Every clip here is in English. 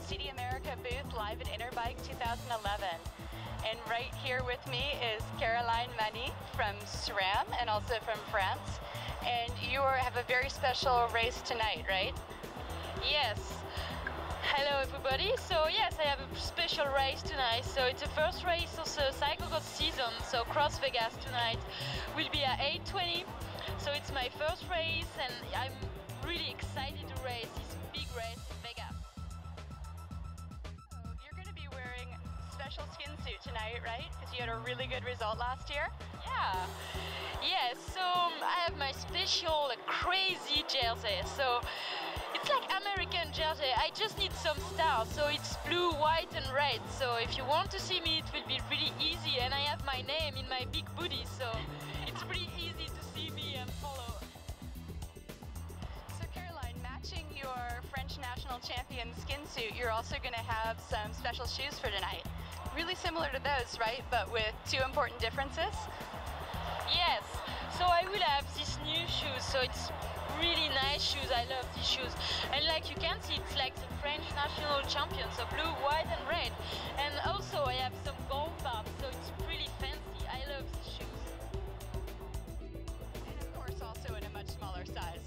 CD America booth live at Interbike 2011. And right here with me is Caroline Mani from SRAM and also from France. And you have a very special race tonight, right? Yes. Hello everybody. So yes, I have a special race tonight. So it's the first race of the Cyclocross season. So Cross Vegas tonight will be at 8:20. So it's my first race and I'm really excited to race this big race in Vegas. So you're going to be wearing a special skin suit tonight, right? Because you had a really good result last year. Yeah. Yes, so I have my special crazy jersey. So it's like American jersey. I just need some stars. So it's blue, white and red. So if you want to see me, it will be really easy. And I have my name in my big booty. So it's pretty easy to see me and follow. So Caroline, matching your French national champion skin suit, you're also going to have some special shoes for tonight. Really similar to those, right? But with two important differences. Yes, so I will have these new shoes, so it's really nice shoes, I love these shoes. And like you can see, it's like the French national champion, so blue, white and red. And also I have some gold parts, so it's really fancy, I love these shoes. And of course also in a much smaller size.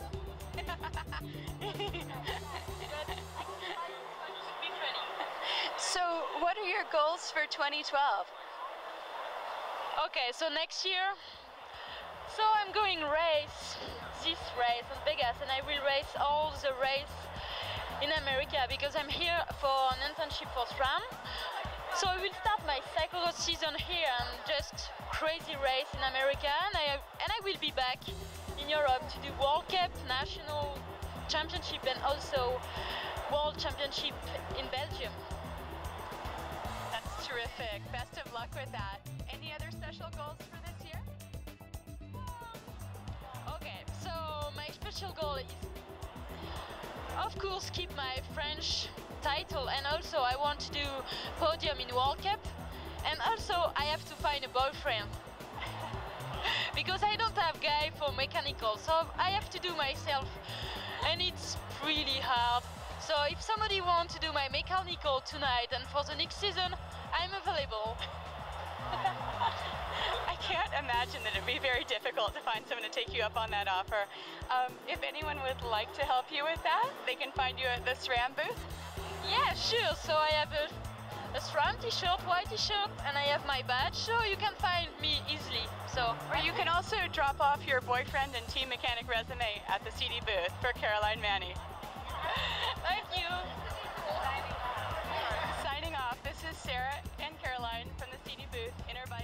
So what are your goals for 2012? Okay, so next year, so I'm going race this race in Vegas, and I will race all the race in America because I'm here for an internship for SRAM. So I will start my cyclocross season here and just crazy race in America, and I will be back in Europe to do World Cup, National Championship, and also World Championship in Belgium. That's terrific. Best of luck with that. Any other special goals for this year? Okay, so my special goal is, of course, keep my French title, and also I want to do podium in World Cup, and also I have to find a boyfriend because I don't have guy for mechanical, so I have to do myself, and it's really hard. So if somebody wants to do my mechanical tonight and for the next season, I'm available. I can't imagine that it'd be very difficult to find someone to take you up on that offer. If anyone would like to help you with that, they can find you at the SRAM booth? Yeah, sure. So I have a SRAM t-shirt, white t-shirt, and I have my badge, so you can find me easily. So, or you can also drop off your boyfriend and team mechanic resume at the CD booth for Caroline Mani. Thank you. Signing off, this is Sarah and Caroline from the CD booth, Interbike.